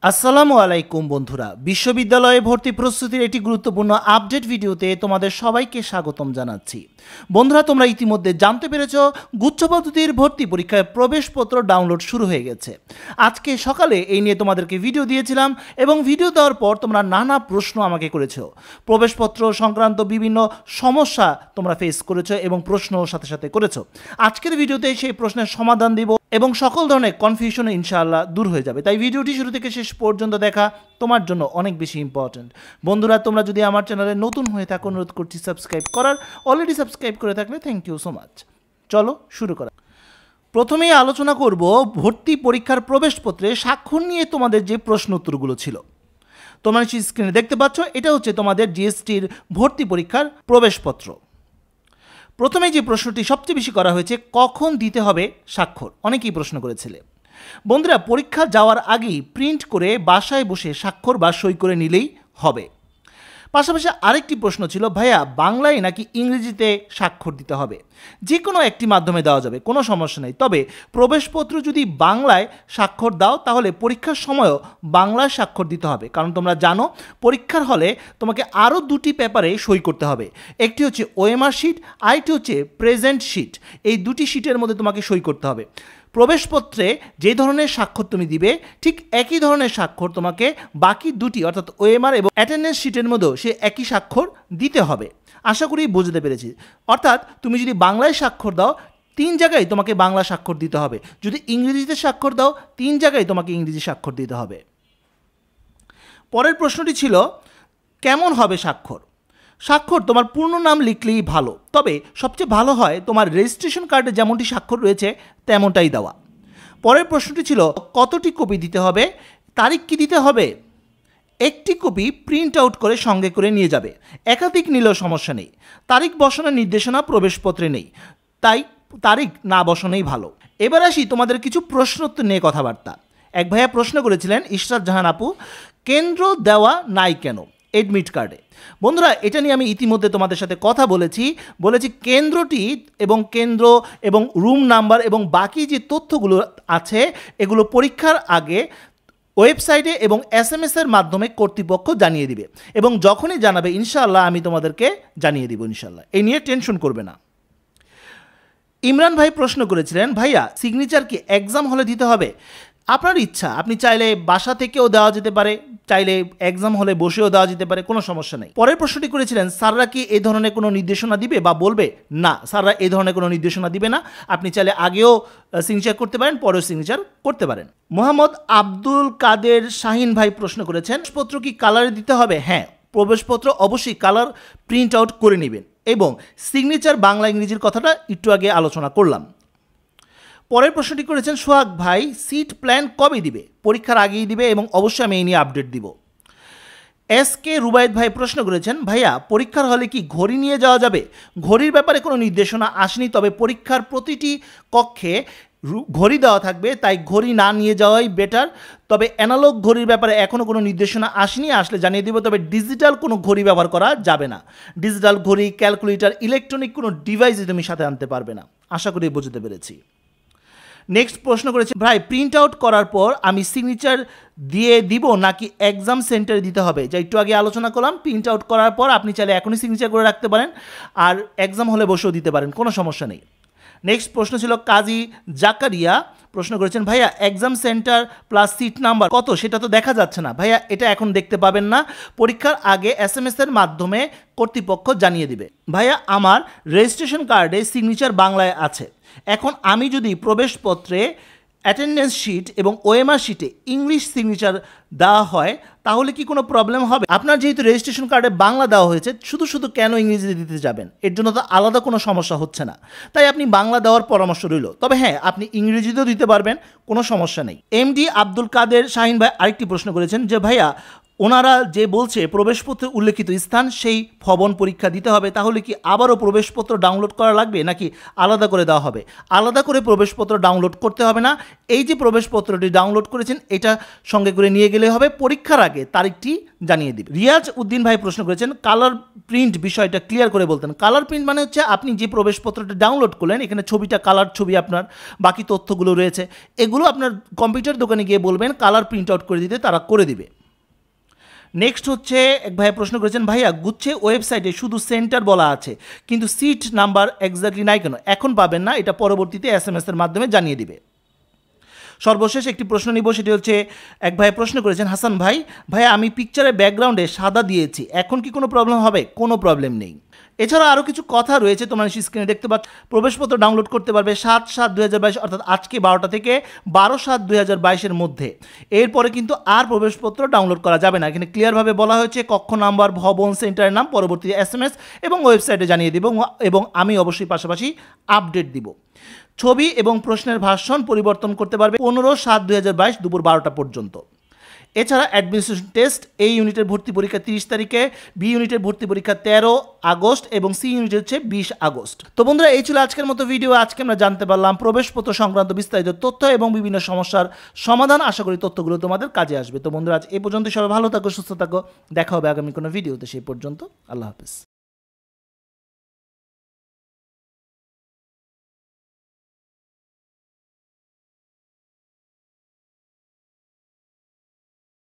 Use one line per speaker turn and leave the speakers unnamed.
আসসালামু আলাইকুম বন্ধুরা, বিশ্ববিদ্যালয়ে ভর্তি প্রস্তুতির একটি গুরুত্বপূর্ণ আপডেট ভিডিওতে তোমাদের সবাইকে স্বাগতম জানাচ্ছি। বন্ধুরা, তোমরা ইতিমধ্যে জানতে পেরেছো গুচ্ছ পদ্ধতির ভর্তি পরীক্ষায় প্রবেশপত্র ডাউনলোড শুরু হয়ে গেছে। আজকে সকালে এই নিয়ে তোমাদেরকে ভিডিও দিয়েছিলাম এবং ভিডিও দেওয়ার পর তোমরা নানা প্রশ্ন আমাকে করেছো। প্রবেশপত্র সংক্রান্ত বিভিন্ন সমস্যা তোমরা ফেস করেছো এবং প্রশ্ন সাথে সাথে করেছো। আজকের ভিডিওতে সেই প্রশ্নের সমাধান দিব এবং সকল ধরনের কনফিউশন ইনশাআল্লাহ দূর হয়ে যাবে। তাই ভিডিওটি শুরু থেকে শেষ পর্যন্ত দেখা তোমার জন্য অনেক বেশি ইম্পর্ট্যান্ট। বন্ধুরা, তোমরা যদি আমার চ্যানেলে নতুন হয়ে থাকো অনুরোধ করছি সাবস্ক্রাইব করার। অলরেডি সাবস্ক্রাইব করে থাকলে থ্যাংক ইউ সো মাচ। চলো শুরু করা। প্রথমেই আলোচনা করব ভর্তি পরীক্ষার প্রবেশপত্রে স্বাক্ষর নিয়ে তোমাদের যে প্রশ্ন উত্তরগুলো ছিল। তোমরা স্ক্রিনে দেখতে পাচ্ছ, এটা হচ্ছে তোমাদের জিএসটির ভর্তি পরীক্ষার প্রবেশপত্র। প্রথমে যে প্রশ্নটি সবচেয়ে বেশি করা হয়েছে, কখন দিতে হবে স্বাক্ষর? অনেকেই প্রশ্ন করেছিলে। বন্ধুরা, পরীক্ষা যাওয়ার আগেই প্রিন্ট করে বাসায় বসে স্বাক্ষর বা সই করে নিলেই হবে। পাশাপাশি আরেকটি প্রশ্ন ছিল, ভাইয়া বাংলায় নাকি ইংরেজিতে স্বাক্ষর দিতে হবে? যে কোনো একটি মাধ্যমে দেওয়া যাবে, কোনো সমস্যা নেই। তবে প্রবেশপত্র যদি বাংলায় স্বাক্ষর দাও তাহলে পরীক্ষার সময়ও বাংলায় স্বাক্ষর দিতে হবে। কারণ তোমরা জানো পরীক্ষার হলে তোমাকে আরও দুটি পেপারে সই করতে হবে। একটি হচ্ছে ওএমআর শিট, আরেকটি হচ্ছে প্রেজেন্ট শিট। এই দুটি শিটের মধ্যে তোমাকে সই করতে হবে। প্রবেশপত্রে যে ধরনের স্বাক্ষর তুমি দিবে ঠিক একই ধরনের স্বাক্ষর তোমাকে বাকি দুটি অর্থাৎ ওএমআর এবং অ্যাটেন্ডেন্স শিটের মধ্যেও সে একই স্বাক্ষর দিতে হবে। আশা করি বুঝতে পেরেছি। অর্থাৎ তুমি যদি বাংলায় স্বাক্ষর দাও 3 জায়গায় তোমাকে বাংলা স্বাক্ষর দিতে হবে, যদি ইংরেজিতে স্বাক্ষর দাও 3 জায়গায় তোমাকে ইংরেজি স্বাক্ষর দিতে হবে। পরের প্রশ্নটি ছিল, কেমন হবে স্বাক্ষর? স্বাক্ষর তোমার পূর্ণ নাম লিখলেই ভালো, তবে সবচেয়ে ভালো হয় তোমার রেজিস্ট্রেশন কার্ডে যেমনটি স্বাক্ষর রয়েছে তেমনটাই দেওয়া। পরের প্রশ্নটি ছিল, কতটি কপি দিতে হবে? তারিখ কি দিতে হবে? একটি কপি প্রিন্ট আউট করে সঙ্গে করে নিয়ে যাবে, একাধিক নিলেও সমস্যা নেই। তারিখ বসানোর নির্দেশনা প্রবেশপত্রে নেই, তাই তারিখ না বসানোই ভালো। এবার আসি তোমাদের কিছু প্রশ্নোত্তর নিয়ে কথাবার্তা। এক ভাইয়া প্রশ্ন করেছিলেন, ইশরাত জাহান আপু, কেন্দ্র দেওয়া নাই কেন এডমিট কার্ডে? বন্ধুরা, এটা নিয়ে আমি ইতিমধ্যে তোমাদের সাথে কথা বলেছি কেন্দ্রটি কেন্দ্র এবং রুম নাম্বার এবং বাকি যে তথ্যগুলো আছে এগুলো পরীক্ষার আগে ওয়েবসাইটে এবং এসএমএসের মাধ্যমে কর্তৃপক্ষ জানিয়ে দিবে এবং যখনই জানাবে ইনশাআল্লাহ আমি তোমাদেরকে জানিয়ে দিব ইনশাআল্লাহ। এই নিয়ে টেনশন করবে না। ইমরান ভাই প্রশ্ন করেছিলেন, ভাইয়া সিগনেচার কি এক্সাম হলে দিতে হবে? আপনার ইচ্ছা, আপনি চাইলে বাসা থেকেও দেওয়া যেতে পারে, চাইলে এক্সাম হলে বসেও দেওয়া যেতে পারে, কোনো সমস্যা নেই। পরের প্রশ্নটি করেছিলেন, স্যাররা কি এই ধরনের কোনো নির্দেশনা দিবে বা বলবে? না, স্যাররা এই ধরনের কোনো নির্দেশনা দিবে না। আপনি চাইলে আগেও সিগনেচার করতে পারেন, পরেও সিগনেচার করতে পারেন। মোহাম্মদ আব্দুল কাদের শাহিন ভাই প্রশ্ন করেছেন, প্রবেশপত্র কি কালারে দিতে হবে? হ্যাঁ, প্রবেশপত্র অবশ্যই কালার প্রিন্ট আউট করে নেবেন এবং সিগনেচার বাংলা ইংরেজির কথাটা একটু আগে আলোচনা করলাম। পরের প্রশ্নটি করেছেন সোহাগ ভাই, সিট প্ল্যান কবে দিবে? পরীক্ষার আগেই দিবে এবং অবশ্যই আমি এই নিয়ে আপডেট দিব। এসকে রুবায়েত ভাই প্রশ্ন করেছেন, ভাইয়া পরীক্ষার হলে কি ঘড়ি নিয়ে যাওয়া যাবে? ঘড়ির ব্যাপারে কোনো নির্দেশনা আসেনি, তবে পরীক্ষার প্রতিটি কক্ষে ঘড়ি দেওয়া থাকবে, তাই ঘড়ি না নিয়ে যাওয়াই বেটার। তবে অ্যানালগ ঘড়ির ব্যাপারে এখনও কোনো নির্দেশনা আসেনি, আসলে জানিয়ে দেব। তবে ডিজিটাল কোনো ঘড়ি ব্যবহার করা যাবে না। ডিজিটাল ঘড়ি, ক্যালকুলেটর, ইলেকট্রনিক কোনো ডিভাইসই তুমি সাথে আনতে পারবে না। আশা করি বুঝতে পেরেছি। নেক্সট প্রশ্ন করেছে, ভাই প্রিন্ট আউট করার পর আমি সিগনেচার দিয়ে দিব নাকি এক্সাম সেন্টারে দিতে হবে? যা একটু আগে আলোচনা করলাম, প্রিন্ট আউট করার পর আপনি চাইলে এখনই সিগনেচার করে রাখতে পারেন আর এক্সাম হলে বসেও দিতে পারেন, কোনো সমস্যা নেই। নেক্সট প্রশ্ন ছিল কাজী জাকারিয়া প্রশ্ন করেছেন, ভাইয়া exam centre plus seat number কত সেটা তো দেখা যাচ্ছে না। ভাইয়া এটা এখন দেখতে পাবেন না, পরীক্ষার আগে এসএমএসের মাধ্যমে কর্তৃপক্ষ জানিয়ে দিবে। ভাইয়া আমার রেজিস্ট্রেশন কার্ডে সিগনেচার বাংলায় আছে, এখন আমি যদি প্রবেশপত্রে অ্যাটেন্ডেন্স শিট এবং ওএমআর শিটে ইংলিশ সিগনেচার দেওয়া হয় তাহলে কি কোনো প্রবলেম হবে? আপনার যেহেতু রেজিস্ট্রেশন কার্ডে বাংলা দেওয়া হয়েছে, শুধু কেন ইংরেজিতে দিতে যাবেন? এর জন্য তো আলাদা কোনো সমস্যা হচ্ছে না, তাই আপনি বাংলা দেওয়ার পরামর্শ রইল। তবে হ্যাঁ, আপনি ইংরেজিতেও দিতে পারবেন, কোনো সমস্যা নেই। এমডি আব্দুল কাদের শাহিন ভাই আরেকটি প্রশ্ন করেছেন যে, ভাইয়া ওনারা যে বলছে প্রবেশপত্রে উল্লেখিত স্থান সেই ভবন পরীক্ষা দিতে হবে, তাহলে কি আবারও প্রবেশপত্র ডাউনলোড করা লাগবে নাকি আলাদা করে দেওয়া হবে? আলাদা করে প্রবেশপত্র ডাউনলোড করতে হবে না, এই যে প্রবেশপত্রটি ডাউনলোড করেছেন এটা সঙ্গে করে নিয়ে গেলে হবে, পরীক্ষার আগে তারিখটি জানিয়ে দিবে। রিয়াজ উদ্দিন ভাই প্রশ্ন করেছেন কালার প্রিন্ট বিষয়টা ক্লিয়ার করে বলতেন। কালার প্রিন্ট মানে হচ্ছে আপনি যে প্রবেশপত্রটা ডাউনলোড করলেন এখানে ছবিটা কালার ছবি, আপনার বাকি তথ্যগুলো রয়েছে, এগুলো আপনার কম্পিউটার দোকানে গিয়ে বলবেন কালার প্রিন্ট আউট করে দিতে, তারা করে দিবে। নেক্সট হচ্ছে এক ভাইয়া প্রশ্ন করেছেন ভাইয়া গুচ্ছে ওয়েবসাইটে শুধু সেন্টার বলা আছে কিন্তু সিট নাম্বার এক্স্যাক্টলি নাই কেন? এখন পাবেন না, এটা পরবর্তীতে SMS এর মাধ্যমে জানিয়ে দিবে। সর্বশেষ একটি প্রশ্ন নিব, সেটি হচ্ছে এক ভাই প্রশ্ন করেছেন হাসান ভাই, ভাইয়া আমি পিকচারের ব্যাকগ্রাউন্ডে সাদা দিয়েছি, এখন কি কোনো প্রবলেম হবে? কোনো প্রবলেম নেই। এছাড়া আরও কিছু কথা রয়েছে, তোমরা স্ক্রিনে দেখতে পাচ্ছ। প্রবেশপত্র ডাউনলোড করতে পারবে 7/7/2022 অর্থাৎ আজকে 12টা থেকে 12/7/2022 মধ্যে। এরপরে কিন্তু আর প্রবেশপত্র ডাউনলোড করা যাবে না। এখানে ক্লিয়ারভাবে বলা হয়েছে কক্ষ নাম্বার, ভবন, সেন্টারের নাম পরবর্তী SMS এবং ওয়েবসাইটে জানিয়ে দিব এবং আমি অবশ্যই পাশাপাশি আপডেট দিব। ছবি এবং প্রশ্নের ভার্সন পরিবর্তন করতে পারবে 15/7/2022 দুপুর 12টা পর্যন্ত। এছাড়া অ্যাডমিনিস্ট্রেশন টেস্ট এই ইউনিটের ভর্তি পরীক্ষা 30 তারিখে, বি ইউনিটের ভর্তি পরীক্ষা 13 আগস্ট এবং সি ইউনিটের হচ্ছে 20 আগস্ট। তো বন্ধুরা এই ছিল আজকের মতো ভিডিও। আজকে আমরা জানতে পারলাম প্রবেশপত্র সংক্রান্ত বিস্তারিত তথ্য এবং বিভিন্ন সমস্যার সমাধান। আশা করি তথ্যগুলো তোমাদের কাজে আসবে। তো বন্ধুরা আজ এই পর্যন্ত, সবাই ভালো থাকো, সুস্থ থাকো, দেখা হবে আগামী কোনো ভিডিওতে। সেই পর্যন্ত আল্লাহ হাফেজ।